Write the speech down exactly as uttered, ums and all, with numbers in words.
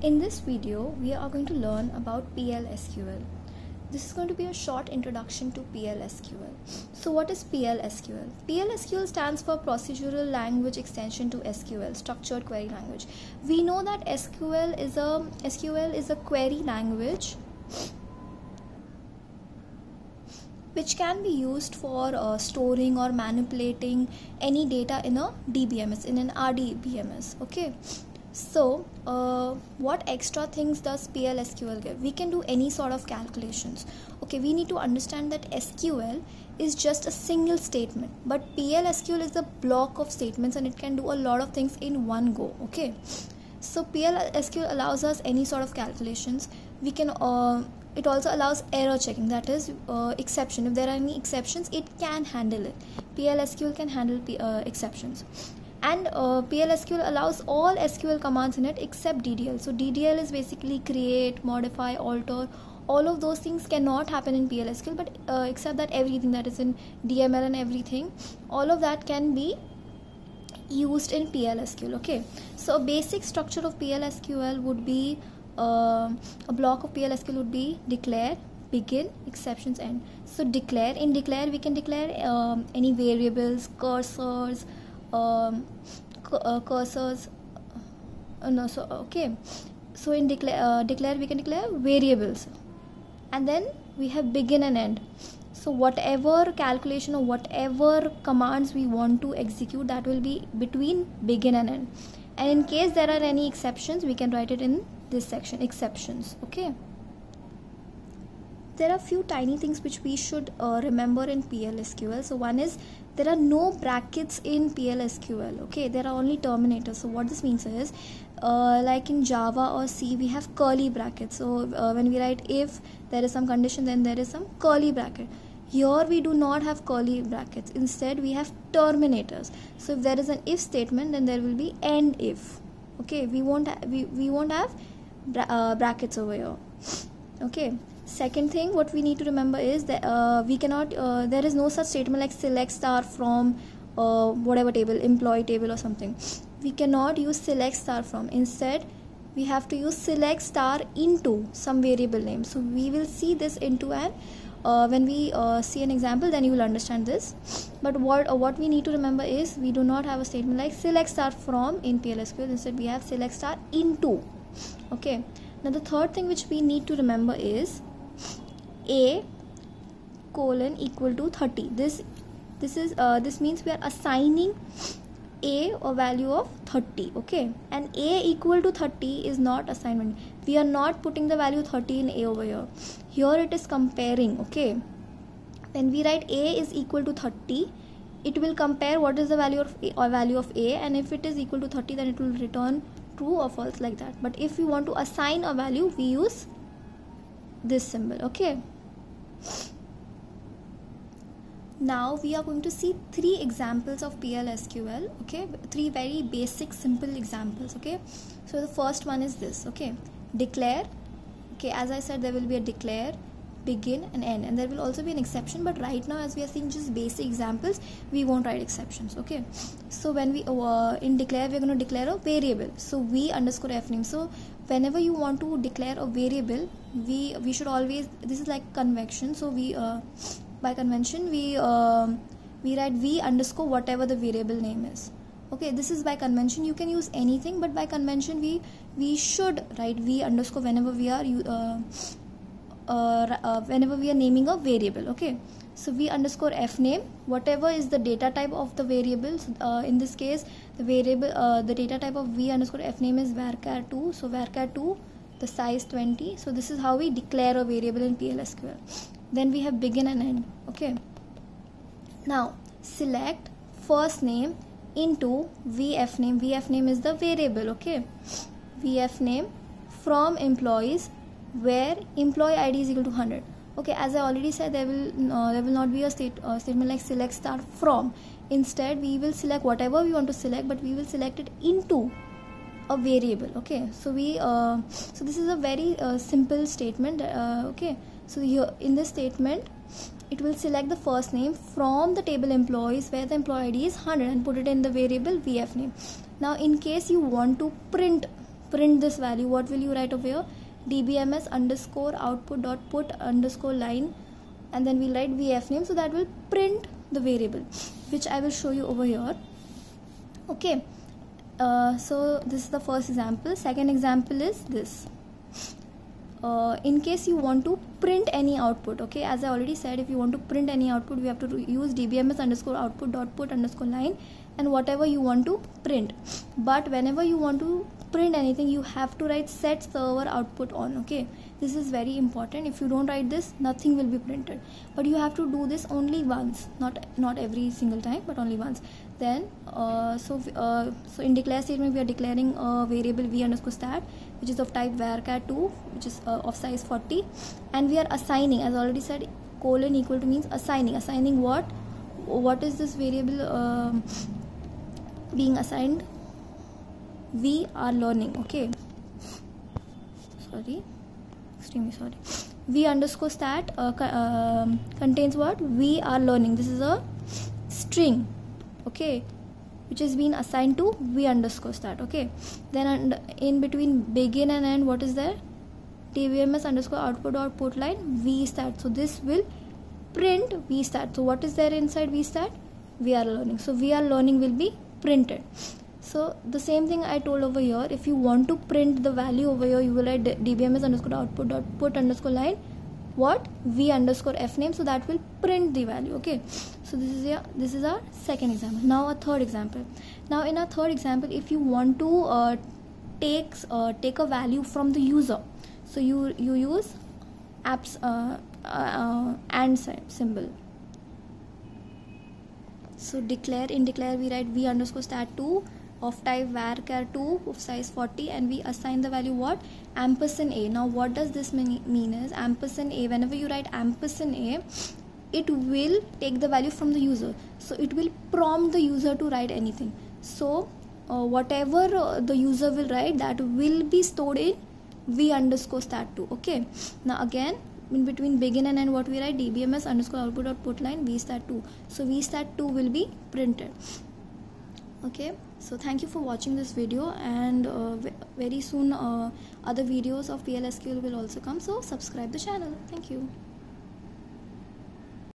In this video, we are going to learn about P L S Q L. This is going to be a short introduction to P L S Q L. So what is P L S Q L? P L S Q L stands for Procedural Language Extension to S Q L, Structured Query Language. We know that S Q L is a S Q L is a query language which can be used for uh, storing or manipulating any data in a D B M S, in an R D B M S. Okay. So, uh, what extra things does P L S Q L give? We can do any sort of calculations. Okay, we need to understand that S Q L is just a single statement, but P L S Q L is a block of statements and it can do a lot of things in one go. Okay, so P L S Q L allows us any sort of calculations. We can. Uh, it also allows error checking, that is uh, exception. If there are any exceptions, it can handle it. P L S Q L can handle P, uh, exceptions. And uh, P L S Q L allows all S Q L commands in it except D D L. So D D L is basically create, modify, alter. All of those things cannot happen in P L S Q L, but uh, except that everything that is in D M L and everything, all of that can be used in P L S Q L. Okay, so a basic structure of P L S Q L would be uh, a block of P L S Q L would be declare, begin, exceptions, end. So declare, in declare we can declare um, any variables, cursors, Um, uh, cursors uh, no so okay so in declare uh, declare we can declare variables, and then we have begin and end. So whatever calculation or whatever commands we want to execute, that will be between begin and end, and in case there are any exceptions, we can write it in this section, exceptions. Okay, there are few tiny things which we should uh, remember in P L S Q L. So one is there are no brackets in P L S Q L. Okay, there are only terminators. So what this means is uh, like in Java or C, we have curly brackets. So uh, when we write if there is some condition, then there is some curly bracket. Here we do not have curly brackets. Instead we have terminators. So if there is an if statement, then there will be end if. Okay, we won't ha we, we won't have bra uh, brackets over here. Okay, second thing what we need to remember is that uh, we cannot uh, there is no such statement like select star from uh, whatever table, employee table or something. We cannot use select star from. Instead we have to use select star into some variable name. So we will see this into an uh, when we uh, see an example, then you will understand this. But what uh, what we need to remember is we do not have a statement like select star from in P L S Q L. Instead we have select star into. Okay, now the third thing which we need to remember is a colon equal to thirty. This this is uh, this means we are assigning a a value of thirty. Okay, and a equal to thirty is not assignment. We are not putting the value thirty in a over here. Here it is comparing. Okay, when we write a is equal to thirty, it will compare what is the value of a, or value of a, and if it is equal to thirty, then it will return true or false, like that. But if we want to assign a value, we use this symbol. Okay, now we are going to see three examples of P L S Q L. Okay, three very basic simple examples. Okay, so the first one is this. Okay, declare. Okay, as I said, there will be a declare, begin and end, and there will also be an exception, but right now as we are seeing just basic examples, we won't write exceptions. Okay, so when we uh, in declare, we are going to declare a variable. So v underscore f name. So whenever you want to declare a variable, we we should always, this is like convention, so we uh, by convention we uh, we write v underscore whatever the variable name is. Okay, this is by convention. You can use anything, but by convention we we should write v underscore whenever we are uh, uh, uh, whenever we are naming a variable. Okay, so v underscore f name, whatever is the data type of the variables. Uh, in this case, the variable, uh, the data type of v underscore f name is varchar two. So varchar two, the size twenty. So this is how we declare a variable in P L S Q L. Then we have begin and end. Okay, now select first name into vf name. Vf name is the variable. Okay, vf name from employees where employee I D is equal to one hundred. Okay, as I already said, there will uh, there will not be a state uh, statement like select star from. Instead we will select whatever we want to select, but we will select it into a variable. Okay, so we uh, so this is a very uh, simple statement. Uh, okay, so here in this statement, it will select the first name from the table employees where the employee I D is one hundred and put it in the variable vf name. Now in case you want to print print this value, what will you write over here? dbms underscore output dot put underscore line, and then we'll write vf name, so that will print the variable, which I will show you over here. Okay, uh, so this is the first example. Second example is this. Uh, in case you want to print any output, okay, as I already said, if you want to print any output, we have to use dbms underscore output dot put underscore line and whatever you want to print. But whenever you want to print anything, you have to write set server output on. Okay, this is very important. If you don't write this, nothing will be printed, but you have to do this only once, not not every single time, but only once. Then uh, so uh, so in declare statement, we are declaring a variable v underscore stat, which is of type varchar two, which is uh, of size forty, and we are assigning, as I already said, colon equal to means assigning. Assigning what? What is this variable uh, being assigned? We are learning. Okay, sorry, extremely sorry. V underscore stat uh, co uh, contains what? We are learning. This is a string, okay, which is being assigned to v underscore stat. Okay, then in between begin and end, what is there? dbms underscore output or put line v stat. So this will print v stat. So what is there inside v stat? We are learning. So we are learning will be printed. So the same thing I told over here. If you want to print the value over here, you will write dbms underscore output dot put underscore line what? V underscore f name. So that will print the value. Okay, so this is a, this is our second example. Now a third example. Now in our third example, if you want to uh, take uh, take a value from the user, so you you use apps uh, uh, and symbol. So declare, in declare we write v underscore stat two of type varchar two of size forty, and we assign the value what? Ampersand a. Now what does this mean, mean is ampersand a, whenever you write ampersand a, it will take the value from the user, so it will prompt the user to write anything. So uh, whatever uh, the user will write, that will be stored in v underscore stat two. Okay, now again in between begin and end, what we write? dbms underscore output dot put line v stat two. So v stat two will be printed. Okay, so thank you for watching this video, and uh, very soon uh, other videos of P L S Q L will also come, so subscribe the channel. Thank you.